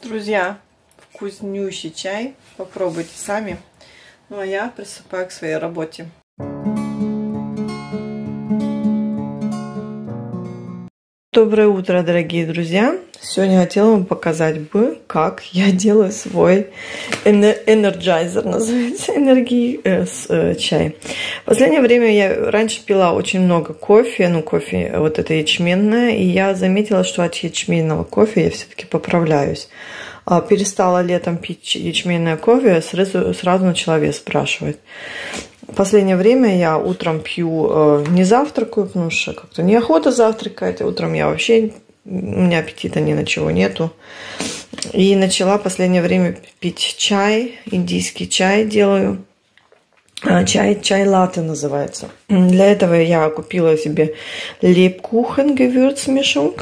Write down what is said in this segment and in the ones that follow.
Друзья, вкуснющий чай. Попробуйте сами. Ну а я приступаю к своей работе. Доброе утро, дорогие друзья! Сегодня хотела вам показать как я делаю свой энерджайзер, называется, чай. В последнее время я раньше пила очень много кофе, кофе вот это ячменное, и я заметила, что от ячменного кофе я все-таки поправляюсь. Перестала летом пить ячменное кофе, сразу начала вес спрашивать. В последнее время я утром пью, не завтракаю, потому что как-то неохота завтракать. Утром я вообще, у меня аппетита ни на чего нету. И начала в последнее время пить чай, индийский чай делаю. Чай латте называется. Для этого я купила себе Lebkuchen Gewürzmischung.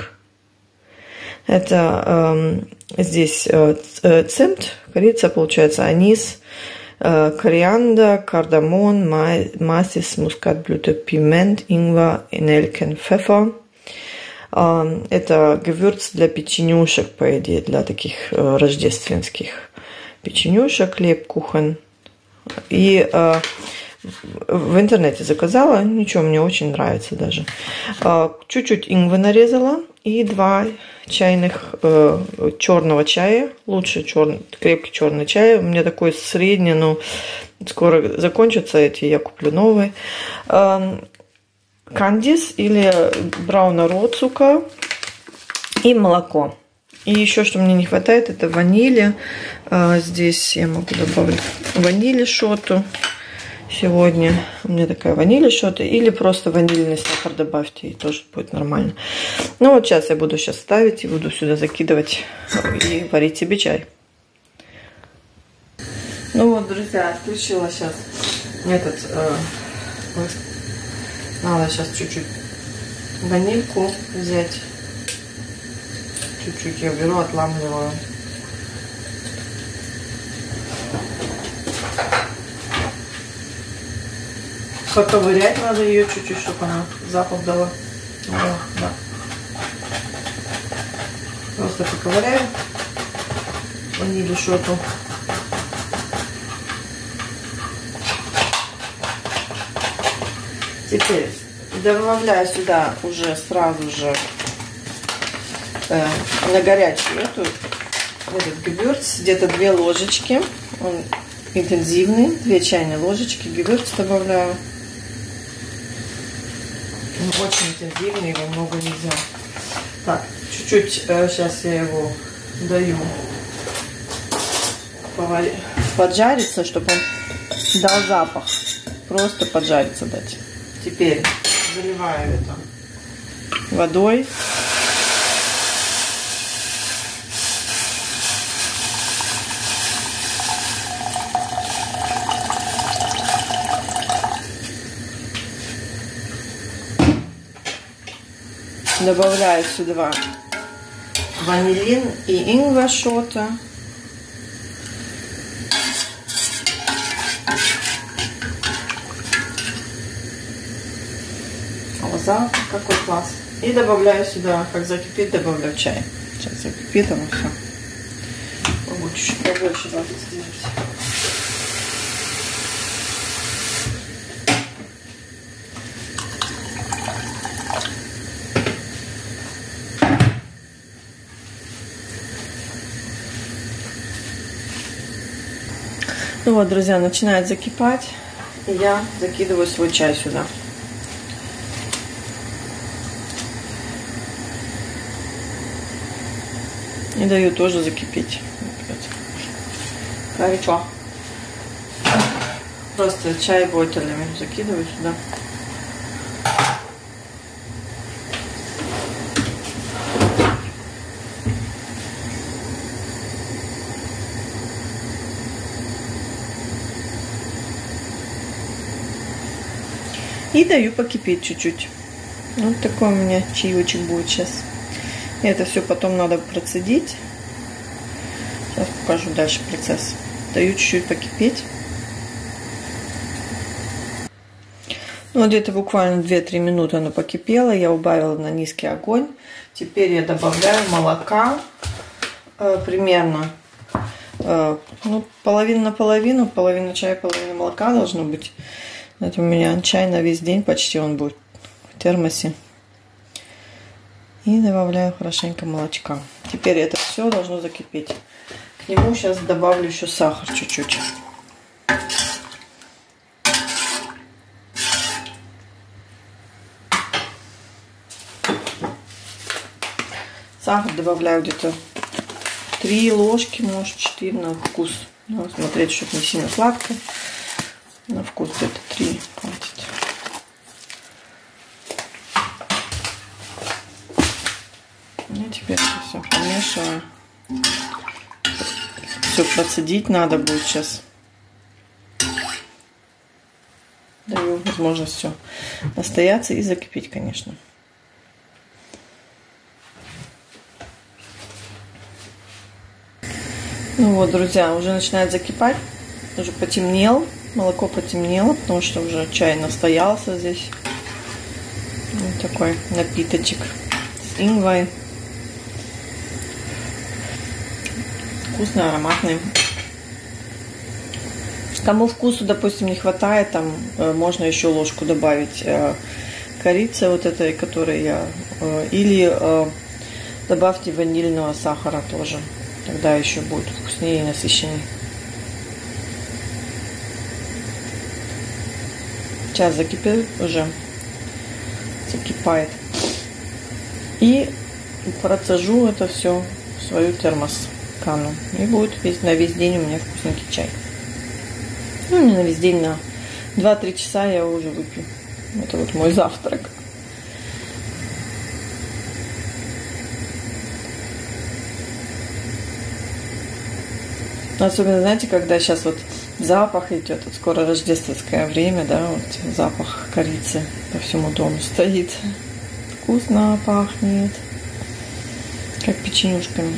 Это здесь цимт, корица, получается, анис, кориандр, кардамон, масис, мускатблюте, пимент, ингвер, Nelken, Pfeffer. Это гевюрц для печенюшек, по идее, для таких рождественских печенюшек, Lebkuchen. И в интернете заказала, ничего, мне очень нравится даже. Чуть-чуть ингвы нарезала и 2 чайных черного чая, лучше крепкий черный чай. У меня такой средний, но скоро закончатся эти, я куплю новый. Кандис или брауна-роцука и молоко. И еще, что мне не хватает, это ванили. Здесь я могу добавить ванили шоту. Сегодня у меня такая ваниль шота. Или просто ванильный сахар добавьте, и тоже будет нормально. Ну вот сейчас я буду ставить и буду сюда закидывать и варить себе чай. Ну вот, друзья, включила сейчас надо сейчас чуть-чуть ванильку взять. Чуть-чуть я беру, отламливаю. Поковырять надо ее чуть-чуть, чтобы она запах дала. Да. Просто поковыряю ваниль шоту. Теперь добавляю сюда уже сразу же на горячую этот гевюрц, где-то 2 ложечки. Он интенсивный, 2 чайные ложечки гевюрц добавляю. Очень интенсивный, его много нельзя. Так, чуть-чуть сейчас я его даю поджариться, чтобы он дал запах. Просто поджариться дать. Теперь заливаю это водой. Добавляю сюда ванилин и ингвер шота. Запах какой класс. И добавляю сюда, как закипит, добавляю чай. Сейчас закипит, оно все. Могу чуть-чуть побольше воды сделать. Ну вот, друзья, начинает закипать, и я закидываю свой чай сюда. И даю тоже закипеть. Горячо. Просто чай ботелями закидываю сюда. И даю покипеть чуть-чуть. Вот такой у меня чаечек будет сейчас. И это все потом надо процедить. Сейчас покажу дальше процесс. Даю чуть-чуть покипеть. Ну, где-то буквально 2-3 минуты оно покипело. Я убавила на низкий огонь. Теперь я добавляю молока примерно ну, половина на половину, половина чая, половина молока должно быть. Это у меня чай на весь день почти, он будет в термосе. И добавляю хорошенько молочка. Теперь это все должно закипеть. К нему сейчас добавлю еще сахар чуть-чуть. Сахар добавляю где-то 3 ложки, может 4 на вкус. Надо смотреть, чтобы не сильно сладко. На вкус где-то 3 хватит. И теперь это все помешиваю. Все процедить надо будет сейчас. Даю возможность все настояться и закипеть, конечно. Ну вот, друзья, уже начинает закипать. Уже потемнел. Молоко потемнело, потому что уже чай настоялся здесь. Вот такой напиточек с инвой. Вкусный, ароматный. Кому вкусу, допустим, не хватает, там можно еще ложку добавить корицы вот этой, которой я... Или добавьте ванильного сахара тоже. Тогда еще будет вкуснее и насыщеннее. Сейчас закипел уже. Закипает. И процежу это все в свою термос-канну. И будет на весь день у меня вкусненький чай. Ну, не на весь день, на 2-3 часа я уже выпью. Это вот мой завтрак. Особенно, знаете, когда сейчас вот запах идет, вот скоро рождественское время, да, вот запах корицы по всему дому стоит. Вкусно пахнет, как печенюшками.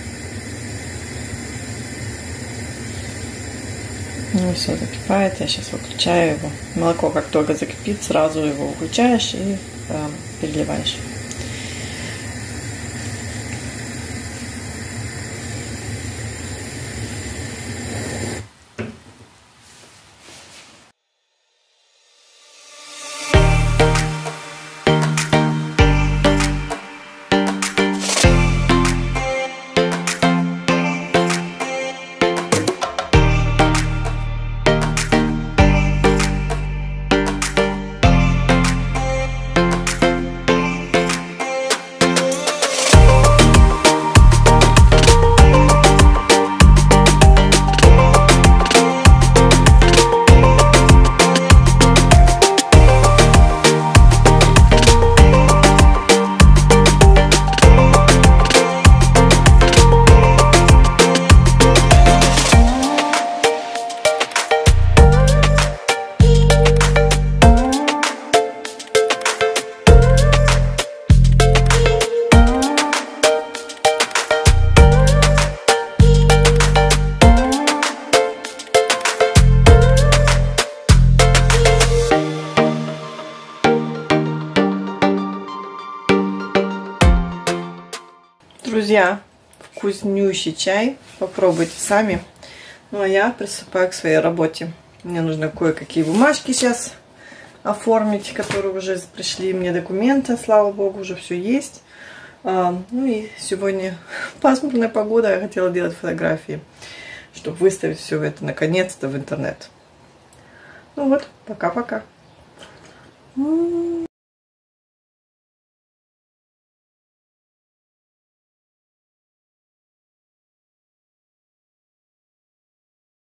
Ну все, закипает, я сейчас выключаю его. Молоко как только закипит, сразу его выключаешь и переливаешь. Друзья, вкуснющий чай. Попробуйте сами. Ну а я приступаю к своей работе. Мне нужно кое-какие бумажки сейчас оформить, которые уже пришли мне документы. Слава богу, уже все есть. Ну и сегодня пасмурная погода. Я хотела делать фотографии, чтобы выставить все это наконец-то в интернет. Ну вот, пока-пока.